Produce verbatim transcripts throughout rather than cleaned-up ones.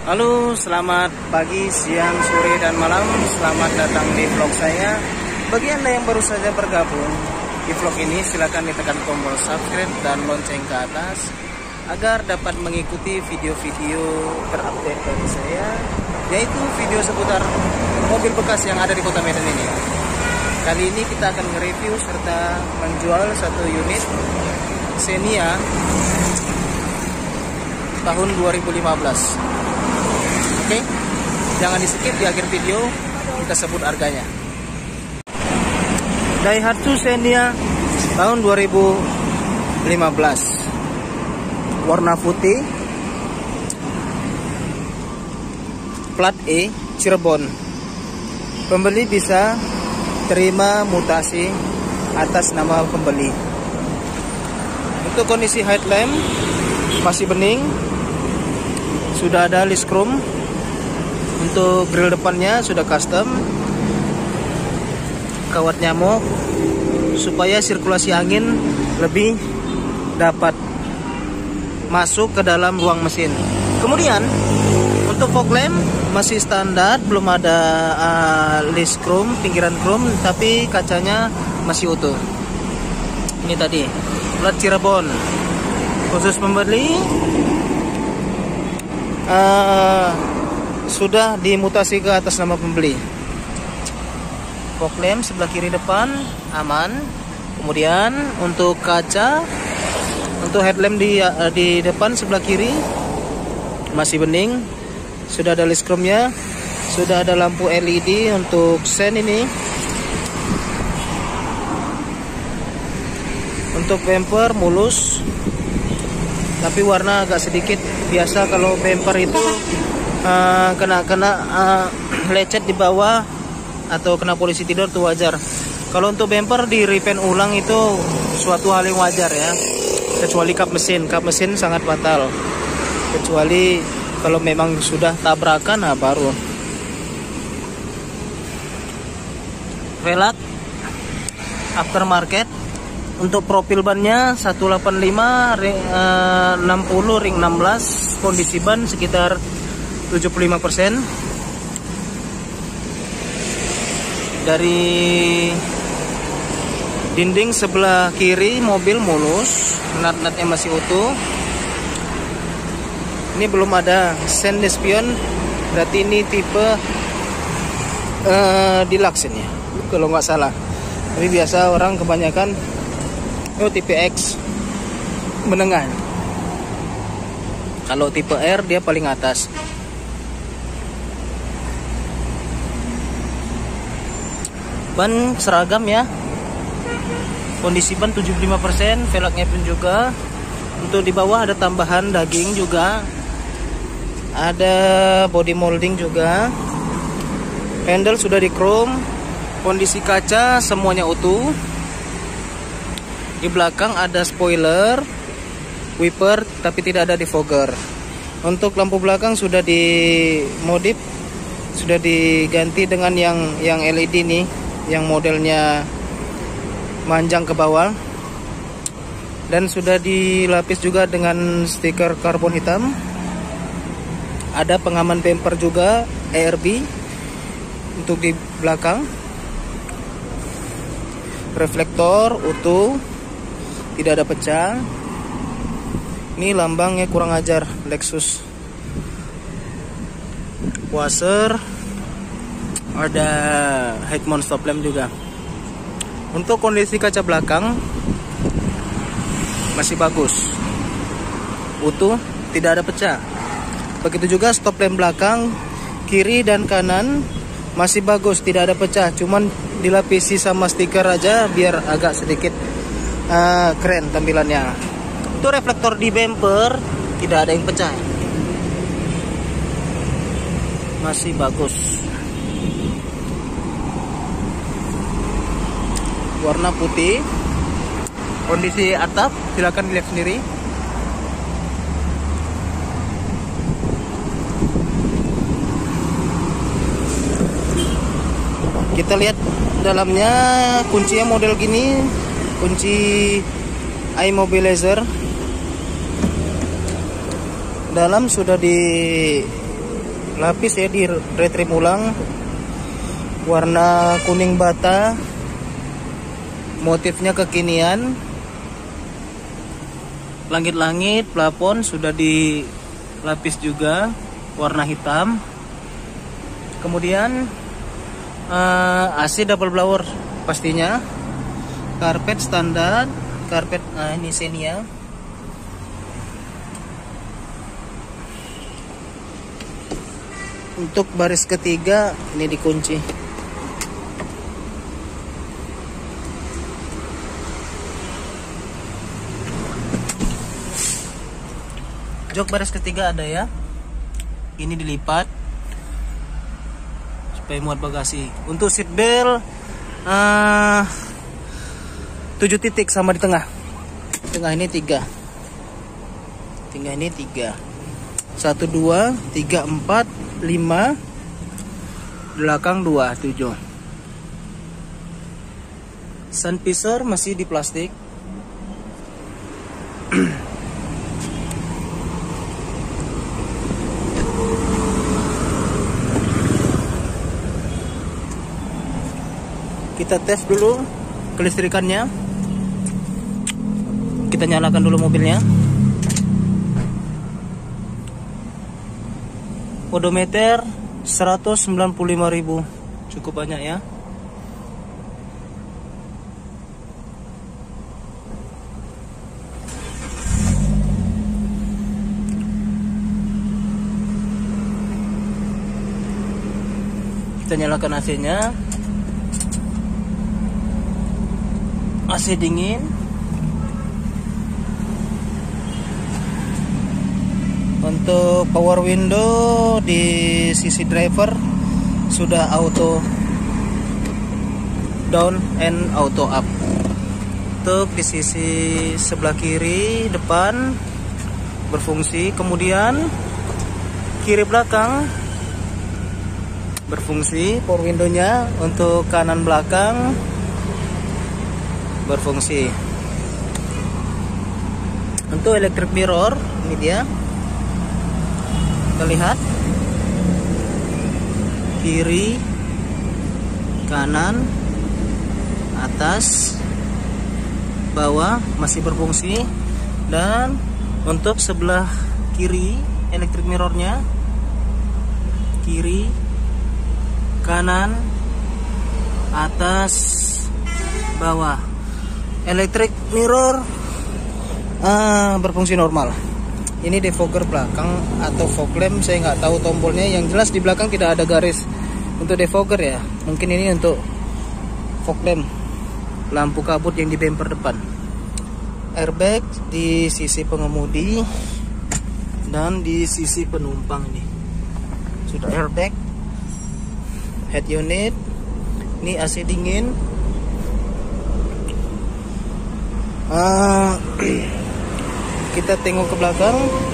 Halo, selamat pagi, siang, sore, dan malam. Selamat datang di vlog saya. Bagi Anda yang baru saja bergabung di vlog ini, silakan ditekan tombol subscribe dan lonceng ke atas agar dapat mengikuti video-video terupdate dari saya, yaitu video seputar mobil bekas yang ada di Kota Medan ini. Kali ini kita akan nge-review serta menjual satu unit Xenia tahun dua ribu lima belas. Oke, jangan di skip, di akhir video kita sebut harganya. Daihatsu Xenia tahun dua ribu lima belas, warna putih, plat E, Cirebon. Pembeli bisa terima mutasi atas nama pembeli. Untuk kondisi headlamp masih bening, sudah ada list chrome. Untuk grill depannya sudah custom, kawat nyamuk supaya sirkulasi angin lebih dapat masuk ke dalam ruang mesin. Kemudian untuk fog lamp masih standar, belum ada uh, list chrome, pinggiran chrome, tapi kacanya masih utuh. Ini tadi plat Cirebon. Khusus pembeli uh, sudah dimutasi ke atas nama pembeli. Fog lamp sebelah kiri depan aman. Kemudian untuk kaca, untuk headlamp di di depan sebelah kiri masih bening, sudah ada list chrome-nya, sudah ada lampu L E D untuk sen ini. Untuk bumper mulus, tapi warna agak sedikit. Biasa kalau bumper itu Uh, kena kena uh, lecet di bawah atau kena polisi tidur itu wajar. Kalau untuk bumper di repaint ulang itu suatu hal yang wajar ya. Kecuali kap mesin, kap mesin sangat fatal. Kecuali kalau memang sudah tabrakan, nah baru. Velg aftermarket. Untuk profil bannya seratus delapan puluh lima ring, uh, enam puluh ring enam belas, kondisi ban sekitar tujuh puluh lima persen. Dari dinding sebelah kiri mobil mulus, nat-natnya masih utuh. Ini belum ada sen spion, berarti ini tipe uh, deluxe ini kalau nggak salah. Tapi biasa orang kebanyakan oh tipe X menengah. Kalau tipe R dia paling atas. Ban seragam ya, kondisi ban tujuh puluh lima persen, velgnya pun juga. Untuk di bawah ada tambahan daging juga, ada body molding juga. Handle sudah di chrome, kondisi kaca semuanya utuh. Di belakang ada spoiler, wiper, tapi tidak ada defogger. Untuk lampu belakang sudah dimodif, sudah diganti dengan yang yang L E D nih, yang modelnya manjang ke bawah, dan sudah dilapis juga dengan stiker karbon hitam. Ada pengaman bumper juga A R B untuk di belakang. Reflektor utuh, tidak ada pecah. Ini lambangnya kurang ajar, Lexus. Washer, ada head mount stop lamp juga. Untuk kondisi kaca belakang masih bagus, utuh, tidak ada pecah. Begitu juga stop lamp belakang kiri dan kanan masih bagus, tidak ada pecah. Cuman dilapisi sama stiker aja biar agak sedikit uh, keren tampilannya. Untuk reflektor di bumper tidak ada yang pecah, masih bagus. Warna putih. Kondisi atap silakan dilihat sendiri. Kita lihat dalamnya, kuncinya model gini, kunci iMobilizer. Dalam sudah di lapis ya, di retrim ulang, warna kuning bata, motifnya kekinian. Langit-langit plafon sudah dilapis juga warna hitam. Kemudian uh, A C double blower pastinya. Karpet standar, karpet nah ini Xenia. Untuk baris ketiga ini dikunci. Jok baris ketiga ada ya. Ini dilipat supaya muat bagasi. Untuk seat belt uh, tujuh titik sama di tengah. Tengah ini tiga. Tengah ini tiga. Satu, dua, tiga, empat, lima. Belakang dua, tujuh. Sun visor masih di plastik. Kita tes dulu kelistrikannya. Kita nyalakan dulu mobilnya. Odometer seratus sembilan puluh lima ribu. Cukup banyak ya. Kita nyalakan A C-nya. A C dingin. Untuk power window di sisi driver sudah auto down and auto up. Untuk di sisi sebelah kiri depan berfungsi, kemudian kiri belakang berfungsi power window-nya. Untuk kanan belakang berfungsi. Untuk electric mirror ini dia. Kita lihat kiri, kanan, atas, bawah masih berfungsi. Dan untuk sebelah kiri electric mirrornya, kiri, kanan, atas, bawah, electric mirror uh, berfungsi normal. Ini defogger belakang atau fog lamp, saya nggak tahu tombolnya. Yang jelas di belakang tidak ada garis untuk defogger ya. Mungkin ini untuk fog lamp, lampu kabut yang di bumper depan. Airbag di sisi pengemudi dan di sisi penumpang ini sudah airbag. Head unit, ini A C dingin. Uh, kita tengok ke belakang.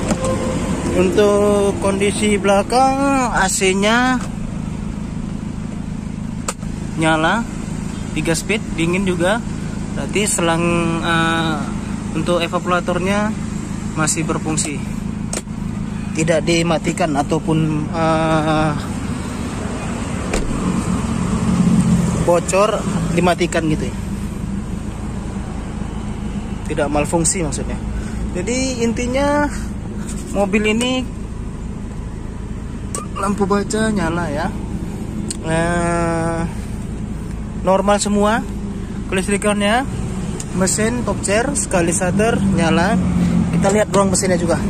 Untuk kondisi belakang, A C-nya nyala, tiga speed, dingin juga. Berarti selang uh, untuk evaporatornya masih berfungsi, tidak dimatikan ataupun uh, bocor dimatikan gitu ya. Tidak malfungsi maksudnya. Jadi intinya mobil ini lampu baca nyala ya, eh, normal semua. Kelistrikannya, mesin top chair, stabilizer nyala. Kita lihat ruang mesinnya juga.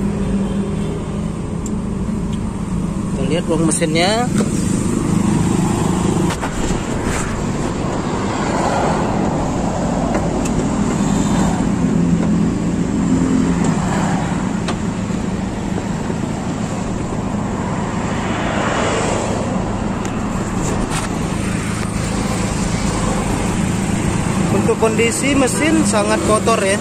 Kita lihat ruang mesinnya. Kondisi mesin sangat kotor ya,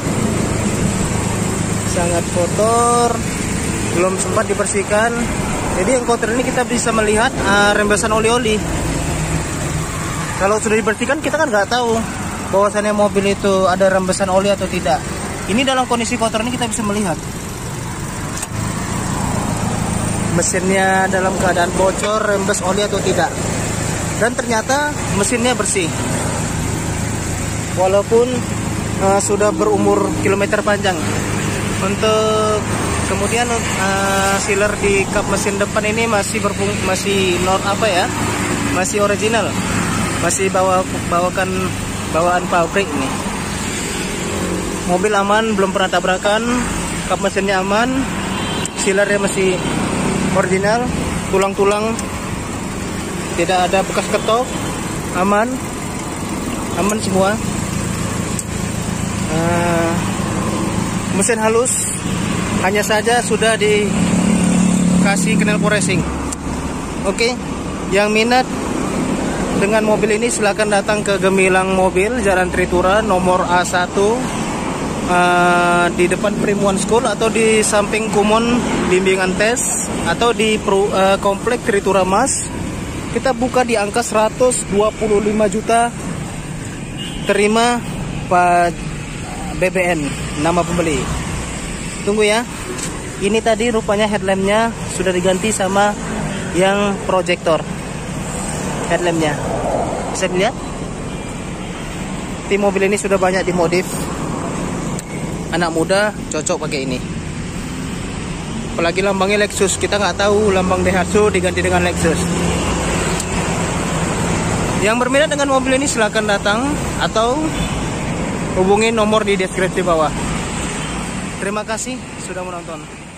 sangat kotor, belum sempat dibersihkan. Jadi yang kotor ini kita bisa melihat uh, rembesan oli-oli. Kalau sudah dibersihkan kita kan nggak tahu bahwasannya mobil itu ada rembesan oli atau tidak. Ini dalam kondisi kotor ini kita bisa melihat. mesinnya dalam keadaan bocor, rembes oli atau tidak. Dan ternyata mesinnya bersih. Walaupun uh, sudah berumur kilometer panjang. Untuk kemudian uh, sealer di kap mesin depan ini masih berfung masih not apa ya? Masih original. Masih bawa bawakan bawaan pabrik nih. Mobil aman, belum pernah tabrakan, kap mesinnya aman, sealernya masih original, tulang-tulang tidak ada bekas ketok, aman, aman semua. Uh, mesin halus, hanya saja sudah dikasih knalpot racing. Oke, yang minat dengan mobil ini silakan datang ke Gemilang Mobil, Jalan Tritura, nomor A satu, uh, di depan Primuan School atau di samping Kumon Bimbingan Tes, atau di Pro, uh, Komplek Tritura Mas. Kita buka di angka seratus dua puluh lima juta. Terima Pak B B N, nama pembeli. Tunggu ya. Ini tadi rupanya headlampnya sudah diganti sama yang proyektor. Headlampnya bisa dilihat. Tim mobil ini sudah banyak dimodif. Anak muda cocok pakai ini. Apalagi lambangnya Lexus, kita nggak tahu lambang Daihatsu diganti dengan Lexus. Yang berminat dengan mobil ini silahkan datang atau hubungi nomor di deskripsi bawah. Terima kasih sudah menonton.